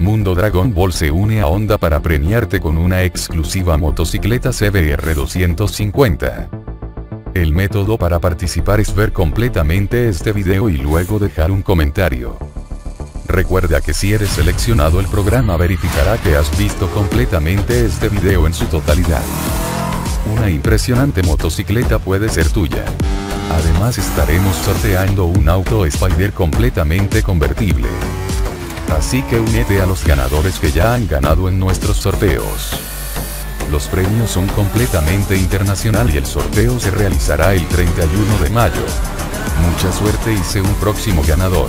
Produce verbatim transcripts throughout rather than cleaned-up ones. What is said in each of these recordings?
Mundo Dragon Ball se une a Honda para premiarte con una exclusiva motocicleta C B R doscientos cincuenta. El método para participar es ver completamente este video y luego dejar un comentario. Recuerda que si eres seleccionado, el programa verificará que has visto completamente este video en su totalidad. Una impresionante motocicleta puede ser tuya. Además estaremos sorteando un auto Spider completamente convertible. Así que únete a los ganadores que ya han ganado en nuestros sorteos. Los premios son completamente internacional y el sorteo se realizará el treinta y uno de mayo. Mucha suerte y sé un próximo ganador.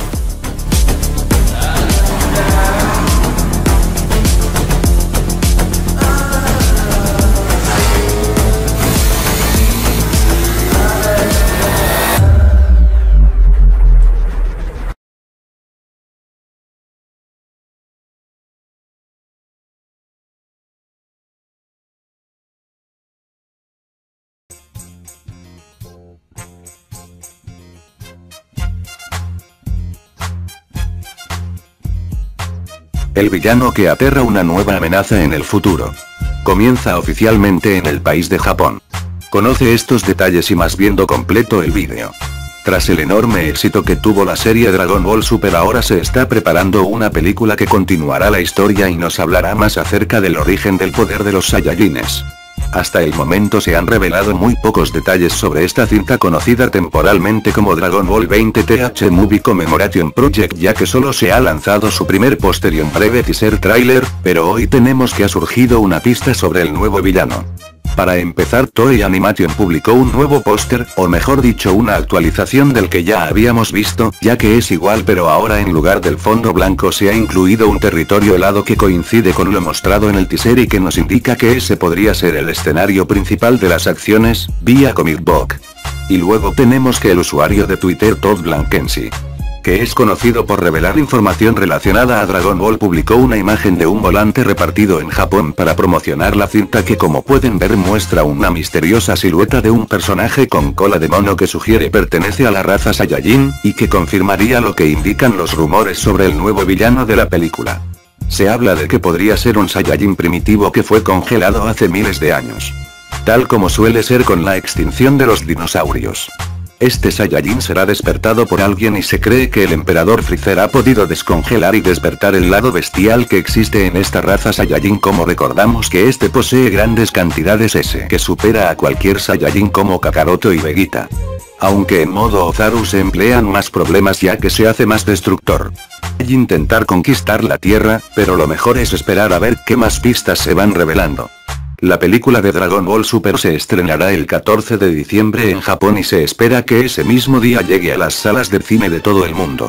El villano que aterra una nueva amenaza en el futuro. Comienza oficialmente en el país de Japón. Conoce estos detalles y más viendo completo el vídeo. Tras el enorme éxito que tuvo la serie Dragon Ball Super, ahora se está preparando una película que continuará la historia y nos hablará más acerca del origen del poder de los Saiyajines. Hasta el momento se han revelado muy pocos detalles sobre esta cinta conocida temporalmente como Dragon Ball veinte T H Movie Commemoration Project, ya que solo se ha lanzado su primer póster y un breve teaser trailer, pero hoy tenemos que ha surgido una pista sobre el nuevo villano. Para empezar, Toei Animation publicó un nuevo póster, o mejor dicho una actualización del que ya habíamos visto, ya que es igual, pero ahora en lugar del fondo blanco se ha incluido un territorio helado que coincide con lo mostrado en el teaser y que nos indica que ese podría ser el escenario principal de las acciones, vía Comic Book. Y luego tenemos que el usuario de Twitter Todd Blankensi, que es conocido por revelar información relacionada a Dragon Ball, publicó una imagen de un volante repartido en Japón para promocionar la cinta que, como pueden ver, muestra una misteriosa silueta de un personaje con cola de mono que sugiere pertenece a la raza Saiyajin, y que confirmaría lo que indican los rumores sobre el nuevo villano de la película. Se habla de que podría ser un Saiyajin primitivo que fue congelado hace miles de años. Tal como suele ser con la extinción de los dinosaurios. Este Saiyajin será despertado por alguien y se cree que el emperador Freezer ha podido descongelar y despertar el lado bestial que existe en esta raza Saiyajin, como recordamos que este posee grandes cantidades S que supera a cualquier Saiyajin como Kakaroto y Vegeta. Aunque en modo Ozaru se emplean más problemas ya que se hace más destructor. Y intentar conquistar la Tierra, pero lo mejor es esperar a ver qué más pistas se van revelando. La película de Dragon Ball Super se estrenará el catorce de diciembre en Japón y se espera que ese mismo día llegue a las salas de cine de todo el mundo.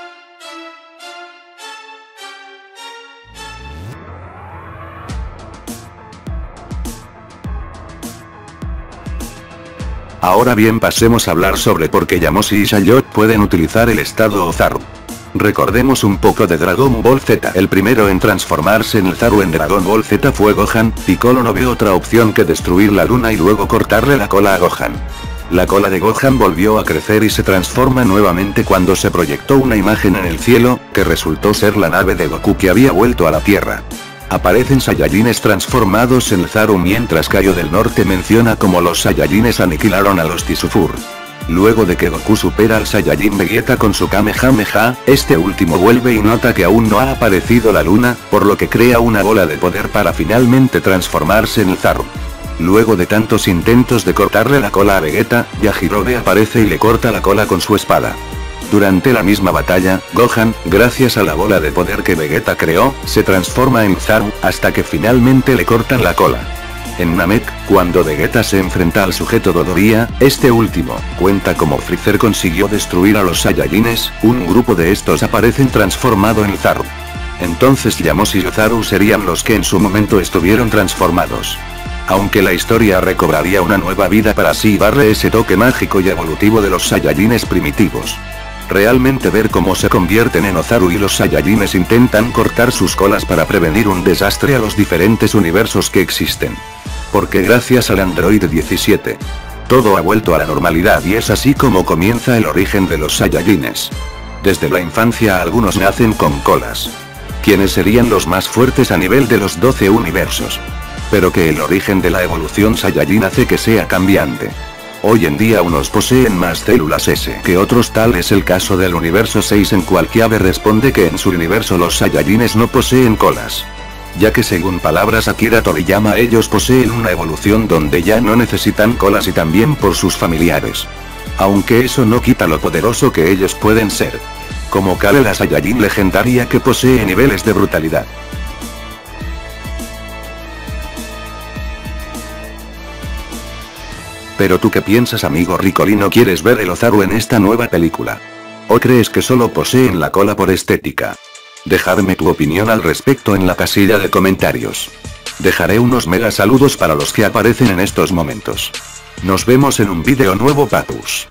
Ahora bien, pasemos a hablar sobre por qué Yamoshi y Saiyot pueden utilizar el estado Ozaru. Recordemos un poco de Dragon Ball Z. El primero en transformarse en el Zaru en Dragon Ball Z fue Gohan. Piccolo no vio otra opción que destruir la luna y luego cortarle la cola a Gohan. La cola de Gohan volvió a crecer y se transforma nuevamente cuando se proyectó una imagen en el cielo, que resultó ser la nave de Goku que había vuelto a la Tierra. Aparecen Saiyajines transformados en Zaru, mientras Kaio del Norte menciona cómo los Saiyajines aniquilaron a los Tisufur. Luego de que Goku supera al Saiyajin Vegeta con su Kamehameha, este último vuelve y nota que aún no ha aparecido la luna, por lo que crea una bola de poder para finalmente transformarse en el Zaru. Luego de tantos intentos de cortarle la cola a Vegeta, Yajirobe aparece y le corta la cola con su espada. Durante la misma batalla, Gohan, gracias a la bola de poder que Vegeta creó, se transforma en Zaru, hasta que finalmente le cortan la cola. En Namek, cuando Vegeta se enfrenta al sujeto Dodoria, este último cuenta como Freezer consiguió destruir a los Saiyajines, un grupo de estos aparecen transformado en Zaru. Entonces Yamoshi y Ozaru serían los que en su momento estuvieron transformados. Aunque la historia recobraría una nueva vida para así darle ese toque mágico y evolutivo de los Saiyajines primitivos. Realmente ver cómo se convierten en Ozaru y los Saiyajines intentan cortar sus colas para prevenir un desastre a los diferentes universos que existen. Porque gracias al Android diecisiete, todo ha vuelto a la normalidad y es así como comienza el origen de los Saiyajines. Desde la infancia algunos nacen con colas. quienes serían los más fuertes a nivel de los doce universos. Pero que el origen de la evolución Saiyajin hace que sea cambiante. Hoy en día unos poseen más células S que otros, tal es el caso del universo seis, en cual Kiabe responde que en su universo los Saiyajines no poseen colas. Ya que según palabras Akira Toriyama, ellos poseen una evolución donde ya no necesitan colas, y también por sus familiares. Aunque eso no quita lo poderoso que ellos pueden ser. Como Kale, la Saiyajin legendaria que posee niveles de brutalidad. Pero tú, ¿qué piensas, amigo Ricolino? ¿Quieres ver el Ozaru en esta nueva película? ¿O crees que solo poseen la cola por estética? Dejadme tu opinión al respecto en la casilla de comentarios. Dejaré unos mega saludos para los que aparecen en estos momentos. Nos vemos en un vídeo nuevo, patus.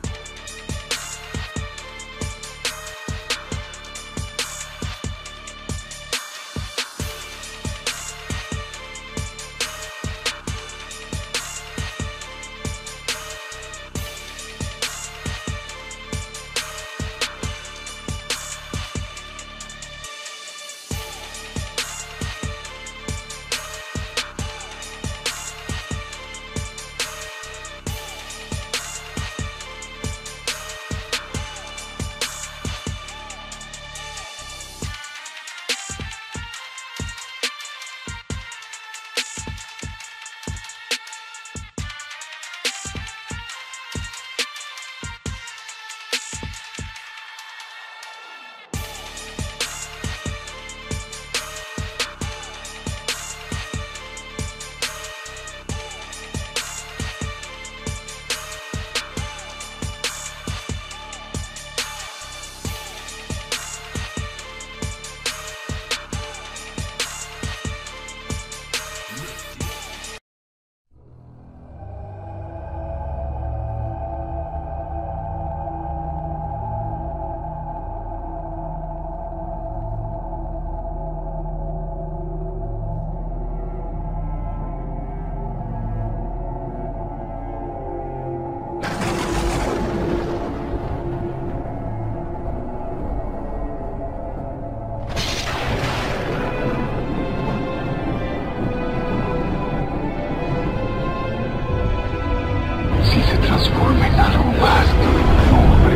Transforma en algo más que un nombre.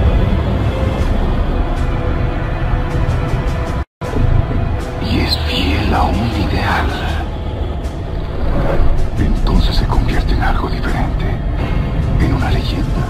Y es fiel a un ideal. Entonces se convierte en algo diferente. En una leyenda.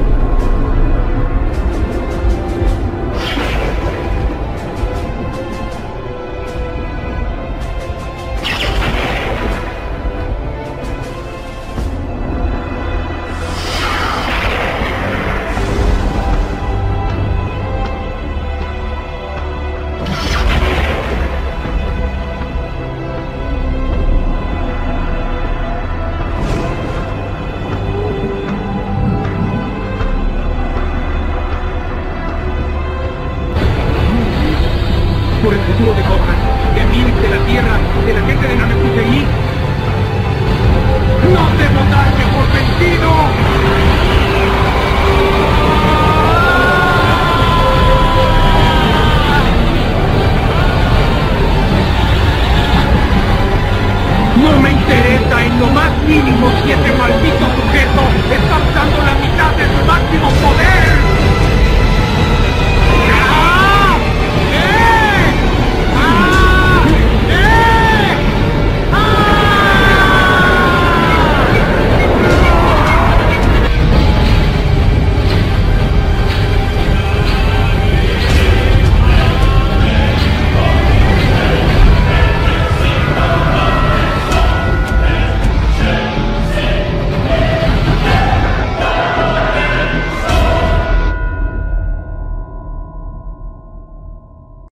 Por el futuro de Gohan, de Milk, de la Tierra, de la gente de Namekusei. ¡No debo darme por vencido!